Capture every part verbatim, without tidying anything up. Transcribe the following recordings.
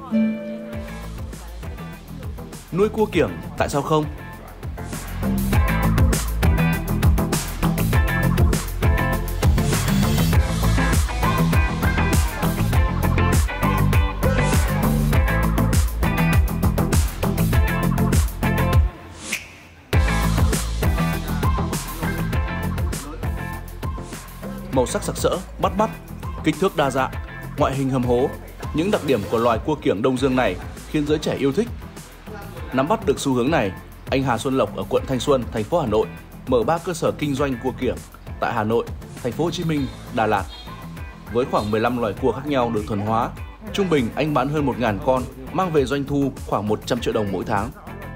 Nuôi cua kiểng tại sao không? Màu sắc sặc sỡ, bắt mắt, kích thước đa dạng, ngoại hình hầm hố, những đặc điểm của loài cua kiểng Đông Dương này khiến giới trẻ yêu thích. Nắm bắt được xu hướng này, anh Hà Xuân Lộc ở quận Thanh Xuân, thành phố Hà Nội mở ba cơ sở kinh doanh cua kiểng tại Hà Nội, thành phố Hồ Chí Minh, Đà Lạt. Với khoảng mười lăm loài cua khác nhau được thuần hóa, trung bình anh bán hơn một nghìn con, mang về doanh thu khoảng một trăm triệu đồng mỗi tháng.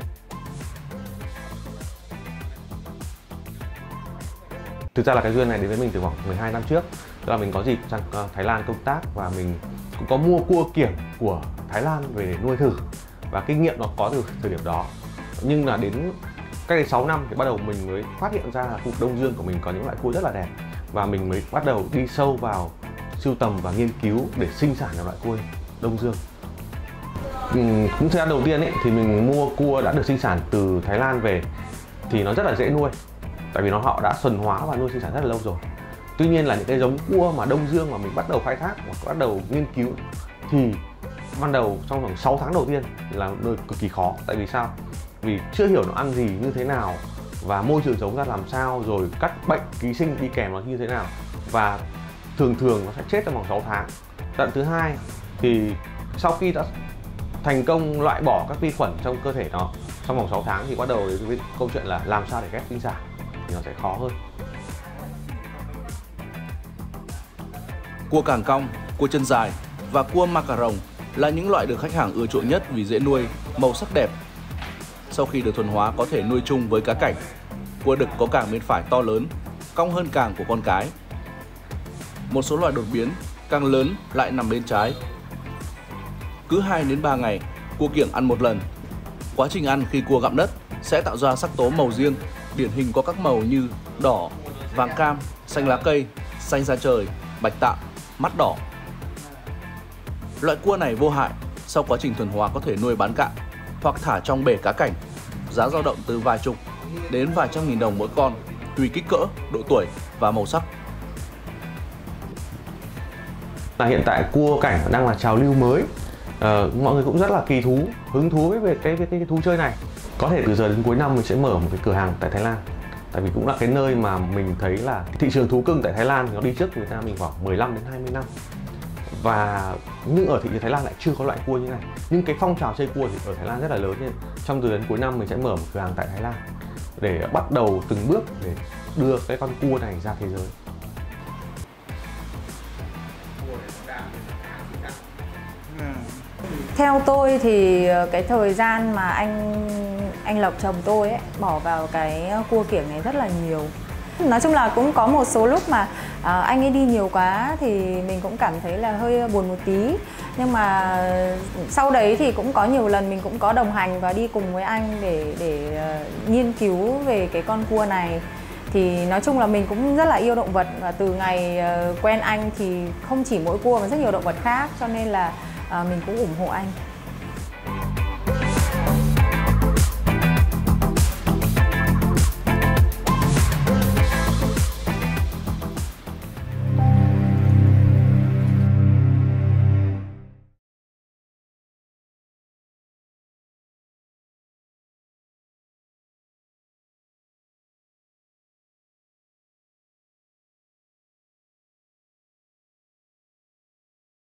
Thực ra là cái duyên này đến với mình từ khoảng mười hai năm trước. Tức là mình có dịp sang Thái Lan công tác và mình cũng có mua cua kiểng của Thái Lan về để nuôi thử. Và kinh nghiệm nó có từ thời điểm đó. Nhưng là đến cách đây sáu năm thì bắt đầu mình mới phát hiện ra là khu vực Đông Dương của mình có những loại cua rất là đẹp. Và mình mới bắt đầu đi sâu vào sưu tầm và nghiên cứu để sinh sản ra loại cua Đông Dương. Cũng thời gian đầu tiên ấy, thì mình mua cua đã được sinh sản từ Thái Lan về thì nó rất là dễ nuôi. Tại vì nó họ đã thuần hóa và nuôi sinh sản rất là lâu rồi. Tuy nhiên là những cái giống cua mà Đông Dương mà mình bắt đầu khai thác hoặc bắt đầu nghiên cứu thì ban đầu trong khoảng sáu tháng đầu tiên là nuôi cực kỳ khó. Tại vì sao? Vì chưa hiểu nó ăn gì như thế nào và môi trường sống ra làm sao, rồi các bệnh ký sinh đi kèm nó như thế nào, và thường thường nó sẽ chết trong vòng sáu tháng. Đoạn thứ hai thì sau khi đã thành công loại bỏ các vi khuẩn trong cơ thể nó trong vòng sáu tháng thì bắt đầu đến với câu chuyện là làm sao để ghép sinh sản thì nó sẽ khó hơn. Cua càng cong, cua chân dài và cua macaron là những loại được khách hàng ưa chuộng nhất vì dễ nuôi, màu sắc đẹp. Sau khi được thuần hóa có thể nuôi chung với cá cảnh. Cua đực có càng bên phải to lớn, cong hơn càng của con cái. Một số loại đột biến, càng lớn lại nằm bên trái. Cứ hai đến ba ngày, cua kiểng ăn một lần. Quá trình ăn khi cua gặm đất sẽ tạo ra sắc tố màu riêng, điển hình có các màu như đỏ, vàng cam, xanh lá cây, xanh da trời, bạch tạng, mắt đỏ. Loại cua này vô hại, sau quá trình thuần hóa có thể nuôi bán cạn hoặc thả trong bể cá cảnh. Giá dao động từ vài chục đến vài trăm nghìn đồng mỗi con, tùy kích cỡ, độ tuổi và màu sắc. Là hiện tại cua cảnh đang là trào lưu mới. Uh, mọi người cũng rất là kỳ thú, hứng thú với cái, cái, cái thú chơi này. Có thể từ giờ đến cuối năm mình sẽ mở một cái cửa hàng tại Thái Lan. Tại vì cũng là cái nơi mà mình thấy là thị trường thú cưng tại Thái Lan nó đi trước Việt Nam mình khoảng mười lăm đến hai mươi năm. Và nhưng ở thị trường Thái Lan lại chưa có loại cua như này. Nhưng cái phong trào chơi cua thì ở Thái Lan rất là lớn, nên trong từ đến cuối năm mình sẽ mở một cửa hàng tại Thái Lan để bắt đầu từng bước để đưa cái con cua này ra thế giới. Theo tôi thì cái thời gian mà anh anh Lộc chồng tôi ấy, bỏ vào cái cua kiểng này rất là nhiều. Nói chung là cũng có một số lúc mà à, anh ấy đi nhiều quá thì mình cũng cảm thấy là hơi buồn một tí. Nhưng mà sau đấy thì cũng có nhiều lần mình cũng có đồng hành và đi cùng với anh để để uh, nghiên cứu về cái con cua này. Thì nói chung là mình cũng rất là yêu động vật, và từ ngày uh, quen anh thì không chỉ mỗi cua mà rất nhiều động vật khác, cho nên là uh, mình cũng ủng hộ anh.